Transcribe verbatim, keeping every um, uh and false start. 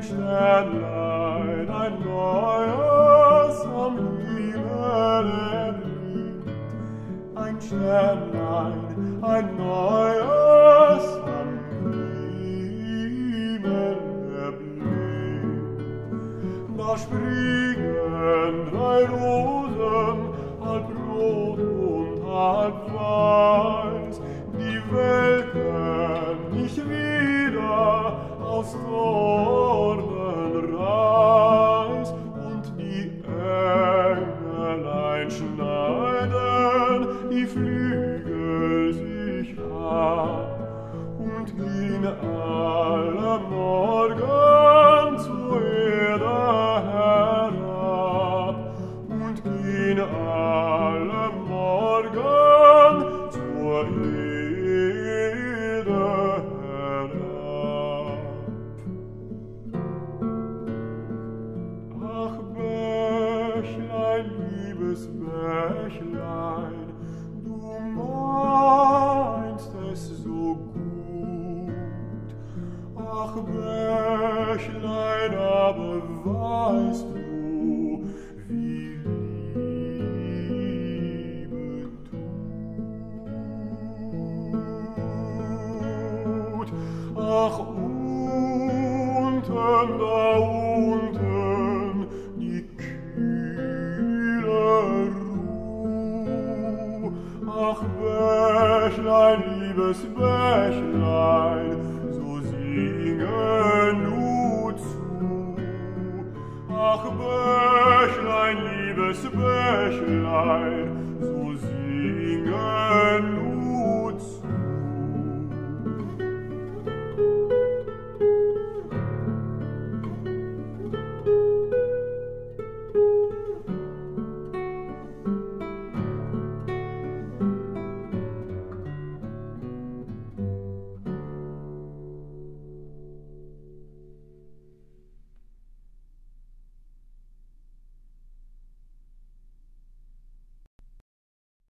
Sternlein, ein neues am Himmel erblüht. Ein Sternlein, ein neues am Himmel erblüht. Da springen drei Rosen, halb rot und halb weiß, die welken nicht wieder aus Dornenreis, und die Engelein schneiden die Flügel sich ab und gehen alle Morgen zur Erde herab und gehen alle Morgen zur Erde herab. Ach, Bächlein, liebes Bächlein, du meinst es so gut. Ach, Bächlein, aber weißt du, wie Liebe tut? Ach, unten, da unten, die kühle Ruh. Ach, Bächlein, liebes Bächlein, so singe nur zu. Ach, Bächlein, liebes Bächlein, so